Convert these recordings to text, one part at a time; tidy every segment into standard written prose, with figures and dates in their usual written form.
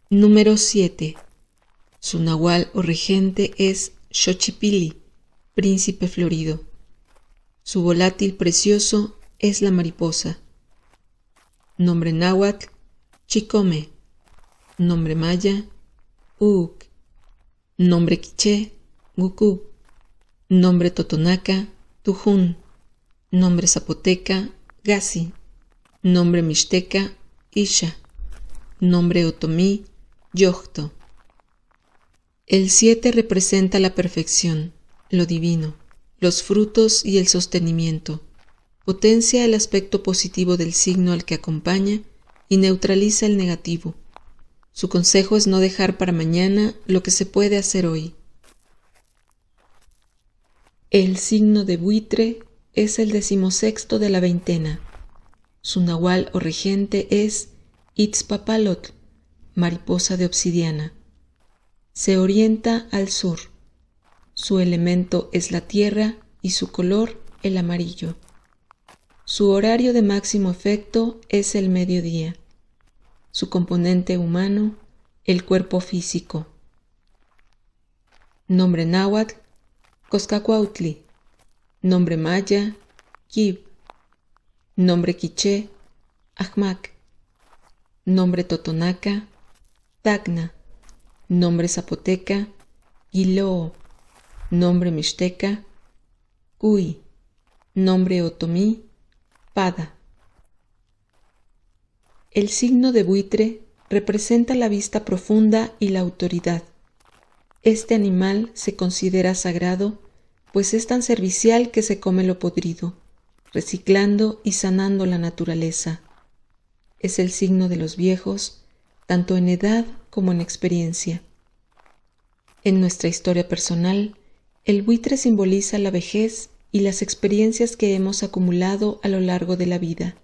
Número 7. Su nahual o regente es Xochipilli, príncipe florido. Su volátil precioso es la mariposa. Nombre náhuatl, Chicome. Nombre maya, Uuk. Nombre quiché, Gucú. Nombre totonaca, Tujún. Nombre zapoteca, Gasi. Nombre mixteca, Isha. Nombre otomí, Yochto. El 7 representa la perfección, lo divino, los frutos y el sostenimiento. Potencia el aspecto positivo del signo al que acompaña y neutraliza el negativo. Su consejo es no dejar para mañana lo que se puede hacer hoy. El signo de buitre es el 16º de la veintena. Su nahual o regente es Itzpapalotl, mariposa de obsidiana. Se orienta al sur. Su elemento es la tierra y su color el amarillo. Su horario de máximo efecto es el mediodía. Su componente humano, el cuerpo físico. Nombre náhuatl, Coscacuautli. Nombre maya, Kib. Nombre quiché, Ajmac. Nombre totonaca, Tacna. Nombre zapoteca, Guiloo. Nombre mixteca, Cuy. Nombre otomí, Pada. El signo de buitre representa la vista profunda y la autoridad. Este animal se considera sagrado, pues es tan servicial que se come lo podrido, reciclando y sanando la naturaleza. Es el signo de los viejos, tanto en edad como en experiencia. En nuestra historia personal, el buitre simboliza la vejez y las experiencias que hemos acumulado a lo largo de la vida.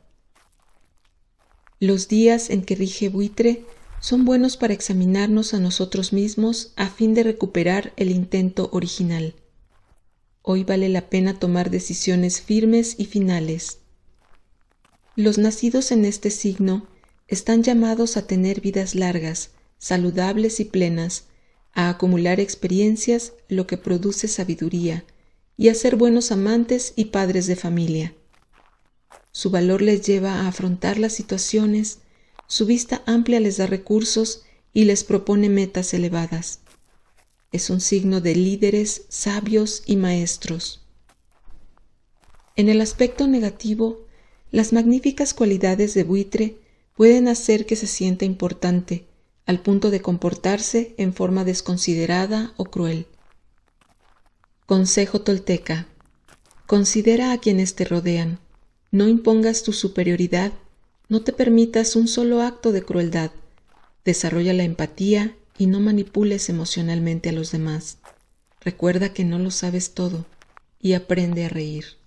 Los días en que rige buitre son buenos para examinarnos a nosotros mismos a fin de recuperar el intento original. Hoy vale la pena tomar decisiones firmes y finales. Los nacidos en este signo están llamados a tener vidas largas, saludables y plenas, a acumular experiencias, lo que produce sabiduría, y a ser buenos amantes y padres de familia. Su valor les lleva a afrontar las situaciones, su vista amplia les da recursos y les propone metas elevadas. Es un signo de líderes, sabios y maestros. En el aspecto negativo, las magníficas cualidades de buitre pueden hacer que se sienta importante, al punto de comportarse en forma desconsiderada o cruel. Consejo tolteca: considera a quienes te rodean. No impongas tu superioridad, no te permitas un solo acto de crueldad. Desarrolla la empatía y no manipules emocionalmente a los demás. Recuerda que no lo sabes todo y aprende a reír.